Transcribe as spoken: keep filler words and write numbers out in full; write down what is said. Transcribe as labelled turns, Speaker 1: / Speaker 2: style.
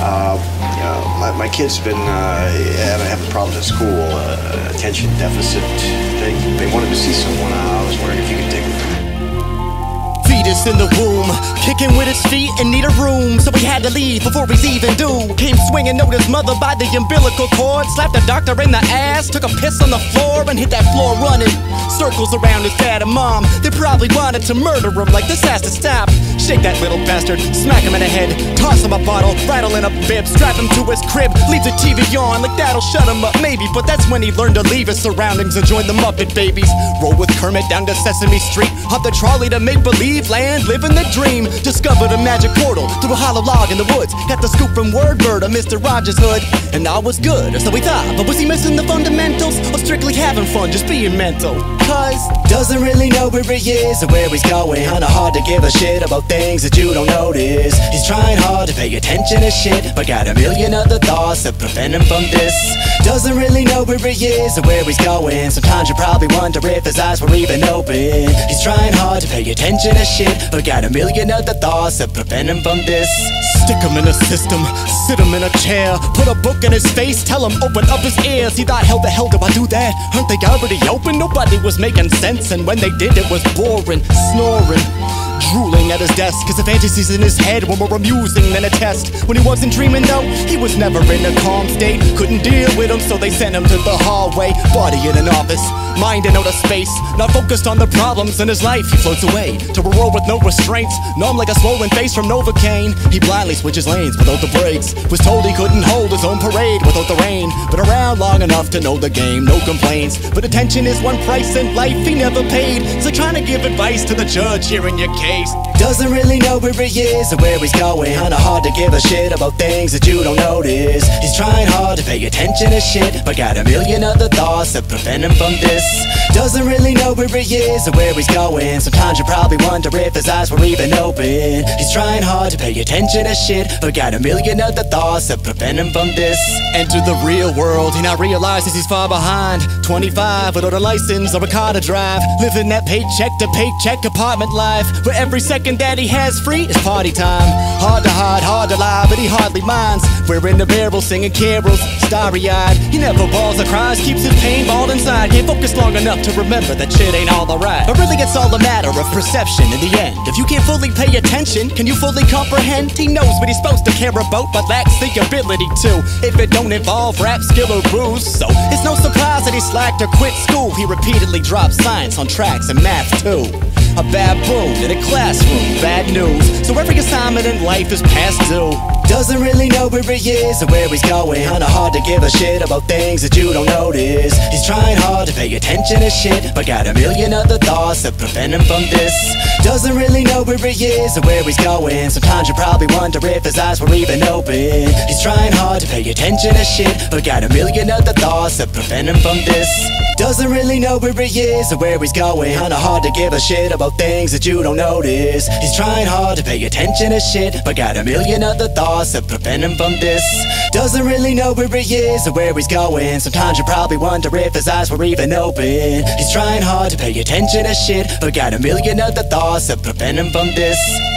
Speaker 1: Uh, you know, my, my kid's been uh, having, having problems at school, uh, attention deficit. They, they wanted to see someone. I was wondering if you could take them.
Speaker 2: Fetus in the womb, kicking with his feet and need a room, so he had to leave before he's even due. Came swinging, note his mother by the umbilical cord, slapped the doctor in the ass, took a piss on the floor and hit that floor running. Circles around his dad and mom, they probably wanted to murder him, like this has to stop. Shake that little bastard, smack him in the head, toss him a bottle, rattle in a bib, strap him to his crib, leave the T V on, like that'll shut him up maybe. But that's when he learned to leave his surroundings and join the Muppet Babies. Roll with Kermit down to Sesame Street, hop the trolley to make-believe land, living the dream. Discovered a magic portal through a hollow log in the woods, got the scoop from Wordbird of Mister Rogers' hood, and all was good, or so we thought. But was he missing the fundamentals, or strictly having fun, just being mental? Cause doesn't really know where he is or where he's going. Kinda hard to give a shit about things that you don't notice. He's trying hard to pay attention to shit, but got a million other thoughts that prevent him from this. Doesn't really know where he is or where he's going. Sometimes you probably wonder if his eyes were even open. He's trying hard to pay attention to shit, but got a million other thoughts that prevent him from this. Stick him in a system, sit him in a chair, put a book in his face, tell him open up his ears. He thought, how the hell do I do that? Aren't they already open? Nobody was making sense, and when they did it was boring, snoring, drooling at his desk, cause the fantasies in his head were more amusing than a test. When he wasn't dreaming though, he was never in a calm state. Couldn't deal with him, so they sent him to the hallway. Body in an office, mind in outer space, not focused on the problems in his life. He floats away to a world with no restraints, numb like a swollen face from Novocaine. He blindly switches lanes without the brakes, was told he couldn't hold his own parade without the rain. But around long enough to know the game, no complaints. But attention is one price in life he never paid. So trying to give advice to the judge hearing your case. Doesn't really know where he is or where he's going. Kinda hard to give a shit about things that you don't notice. He's trying hard to pay attention to shit, but got a million other thoughts that prevent him from this. Doesn't really know where he is or where he's going. Sometimes you probably wonder if his eyes were even open. He's trying hard to pay attention to shit, but got a million other thoughts that prevent him from this. Enter the real world, he now realizes he's far behind. Twenty-five without a license or a car to drive, living that paycheck to paycheck apartment life, where every second that he has free is party time. Hard to hide, hard to lie, but he hardly minds. We're in the barrel singing carols, starry-eyed. He never bawls or cries, keeps his pain balled inside. Can't focus long enough to remember that shit ain't all alright. But really it's all a matter of perception in the end. If you can't fully pay attention, can you fully comprehend? He knows what he's supposed to care about, but lacks the ability to, if it don't involve rap, skill, or booze. So it's no surprise that he slacked or quit school. He repeatedly dropped science on tracks and math too. A baboon in a classroom, bad news. So every assignment in life is past due. Doesn't really know where he is or where he's going. Kinda hard to give a shit about things that you don't notice. He's trying hard to pay attention to shit, but got a million other thoughts that prevent him from this. Doesn't really know where he is or where he's going. Sometimes you probably wonder if his eyes were even open. He's trying hard to pay attention to shit, but got a million other thoughts that prevent him from this. Doesn't really know where he is or where he's going. Kinda hard to give a shit about things that you don't notice. He's trying hard to pay attention to shit, but got a million other thoughts that prevent him from this. Doesn't really know where he is or where he's going. Sometimes you probably wonder if his eyes were even open. He's trying hard to pay attention to shit, but got a million other thoughts that prevent him from this.